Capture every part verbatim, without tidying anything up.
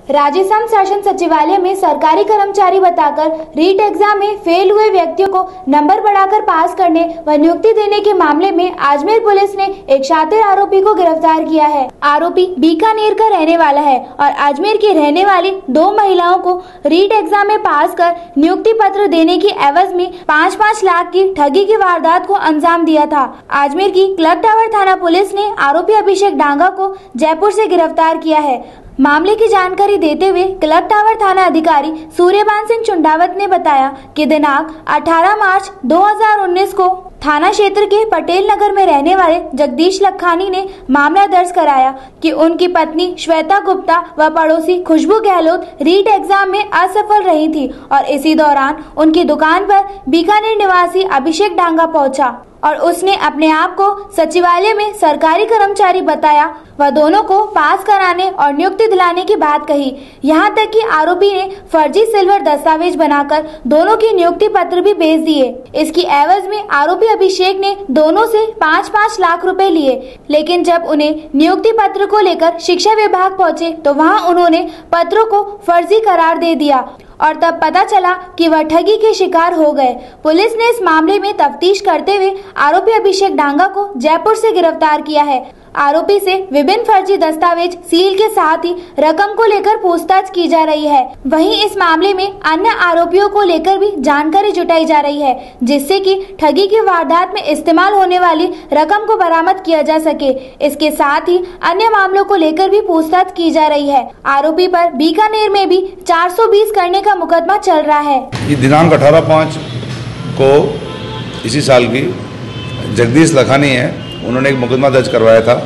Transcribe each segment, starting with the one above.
राजस्थान शासन सचिवालय में सरकारी कर्मचारी बताकर रीट एग्जाम में फेल हुए व्यक्तियों को नंबर बढ़ाकर पास करने व नियुक्ति देने के मामले में अजमेर पुलिस ने एक शातिर आरोपी को गिरफ्तार किया है। आरोपी बीकानेर का रहने वाला है और अजमेर की रहने वाली दो महिलाओं को रीट एग्जाम में पास कर नियुक्ति पत्र देने की एवज में पाँच पाँच लाख की ठगी की वारदात को अंजाम दिया था। अजमेर की क्लॉक टावर थाना पुलिस ने आरोपी अभिषेक डांगा को जयपुर से गिरफ्तार किया है। मामले की जानकारी देते हुए क्लॉक टावर थाना अधिकारी सूर्यभान सिंह चुंडावत ने बताया कि दिनांक अठारह मार्च दो हज़ार उन्नीस को थाना क्षेत्र के पटेल नगर में रहने वाले जगदीश लखानी ने मामला दर्ज कराया कि उनकी पत्नी श्वेता गुप्ता व पड़ोसी खुशबू गहलोत रीट एग्जाम में असफल रही थी और इसी दौरान उनकी दुकान पर बीकानेर निवासी अभिषेक डांगा पहुंचा और उसने अपने आप को सचिवालय में सरकारी कर्मचारी बताया व दोनों को पास कराने और नियुक्ति दिलाने की बात कही। यहाँ तक कि आरोपी ने फर्जी सिल्वर दस्तावेज बनाकर दोनों की नियुक्ति पत्र भी भेज दिए। इसकी एवज में आरोपी अभिषेक ने दोनों से पाँच पाँच लाख रुपए लिए, लेकिन जब उन्हें नियुक्ति पत्र को लेकर शिक्षा विभाग पहुँचे तो वहाँ उन्होंने पत्रों को फर्जी करार दे दिया और तब पता चला कि वह ठगी के शिकार हो गए। पुलिस ने इस मामले में तफ्तीश करते हुए आरोपी अभिषेक डांगा को जयपुर से गिरफ्तार किया है। आरोपी से विभिन्न फर्जी दस्तावेज सील के साथ ही रकम को लेकर पूछताछ की जा रही है। वहीं इस मामले में अन्य आरोपियों को लेकर भी जानकारी जुटाई जा रही है, जिससे कि ठगी की वारदात में इस्तेमाल होने वाली रकम को बरामद किया जा सके। इसके साथ ही अन्य मामलों को लेकर भी पूछताछ की जा रही है। आरोपी पर बीकानेर में भी चार सौ बीस करने का मुकदमा चल रहा है। ये दिनांक अठारह पाँच को इसी साल की जगदीश लखानी है, उन्होंने एक मुकदमा दर्ज करवाया था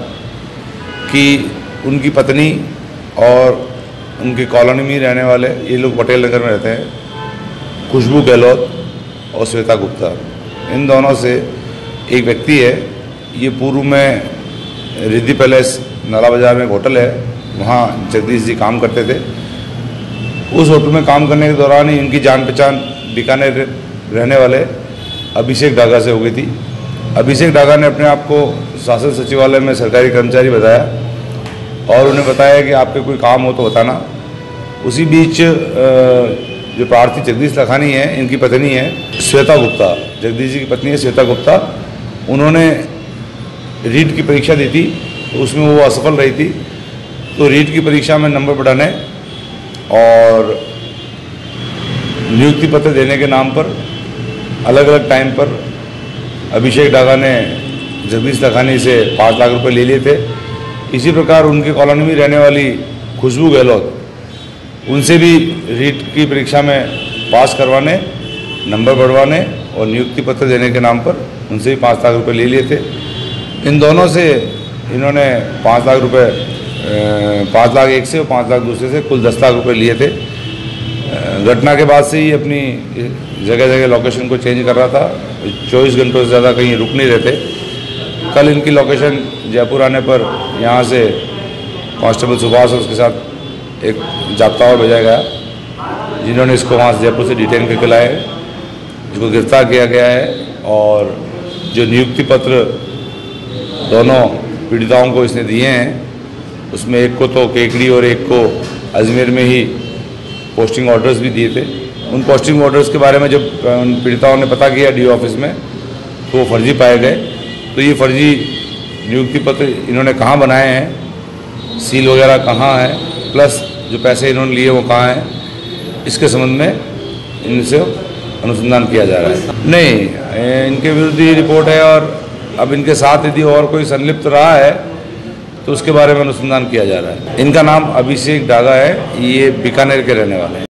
कि उनकी पत्नी और उनकी कॉलोनी में रहने वाले, ये लोग पटेल नगर में रहते हैं, खुशबू गहलोत और श्वेता गुप्ता, इन दोनों से एक व्यक्ति है, ये पूर्व में रिद्धि पैलेस नाला बाजार में एक होटल है, वहाँ जगदीश जी काम करते थे। उस होटल में काम करने के दौरान ही इनकी जान पहचान बीकानेर रहने वाले अभिषेक डांगा से हो गई थी। अभिषेक डांगा ने अपने आप को शासन सचिवालय में सरकारी कर्मचारी बताया और उन्हें बताया कि आपके कोई काम हो तो बताना। उसी बीच जो प्रार्थी जगदीश लखानी है, इनकी पत्नी है श्वेता गुप्ता, जगदीश जी की पत्नी है श्वेता गुप्ता, उन्होंने रीट की परीक्षा दी थी, तो उसमें वो असफल रही थी। तो रीट की परीक्षा में नंबर बढ़ाने और नियुक्ति पत्र देने के नाम पर अलग अलग टाइम पर अभिषेक डांगा ने जगदीश लखानी से पाँच लाख रुपए ले लिए थे। इसी प्रकार उनके कॉलोनी में रहने वाली खुशबू गहलोत, उनसे भी रीट की परीक्षा में पास करवाने, नंबर बढ़वाने और नियुक्ति पत्र देने के नाम पर उनसे भी पाँच लाख रुपए ले लिए थे। इन दोनों से इन्होंने पाँच लाख रुपए पाँच लाख एक से और पाँच लाख दूसरे से कुल दस लाख रुपए लिए थे। घटना के बाद से ही अपनी जगह जगह लोकेशन को चेंज कर रहा था, चौबीस घंटों से ज़्यादा कहीं रुक नहीं रहते। कल इनकी लोकेशन जयपुर आने पर यहाँ से कांस्टेबल सुभाष और उसके साथ एक जाब्ता और भेजा गया, जिन्होंने इसको वहाँ से जयपुर से डिटेन करके लाए, जिसको गिरफ्तार किया गया है। और जो नियुक्ति पत्र दोनों पीड़िताओं को इसने दिए हैं, उसमें एक को तो केकड़ी और एक को अजमेर में ही पोस्टिंग ऑर्डर्स भी दिए थे। उन पोस्टिंग ऑर्डर्स के बारे में जब उन पीड़िताओं ने पता किया डी ऑफिस में, तो वो फर्जी पाए गए। तो ये फर्जी नियुक्ति पत्र इन्होंने कहाँ बनाए हैं, सील वगैरह कहाँ है, प्लस जो पैसे इन्होंने लिए वो कहाँ हैं, इसके संबंध में इनसे अनुसंधान किया जा रहा है। नहीं, इनके विरुद्ध ही रिपोर्ट है और अब इनके साथ यदि और कोई संलिप्त रहा है तो उसके बारे में अनुसंधान किया जा रहा है। इनका नाम अभिषेक डांगा है, ये बीकानेर के रहने वाले हैं।